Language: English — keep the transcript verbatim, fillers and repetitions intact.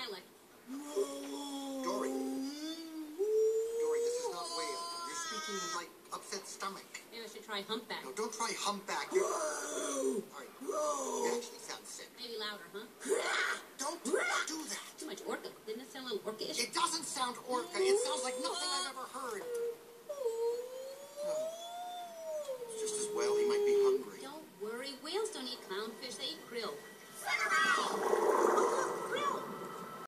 dialect. Dory. Dory, this is not whale. You're speaking like upset stomach. Maybe I should try humpback. No, don't try humpback. You're... All right. You actually sound sick. Maybe louder, huh? Don't do that. Too much orca. Didn't it sound a little orca-ish? It doesn't sound orca. It sounds like nothing I've ever heard.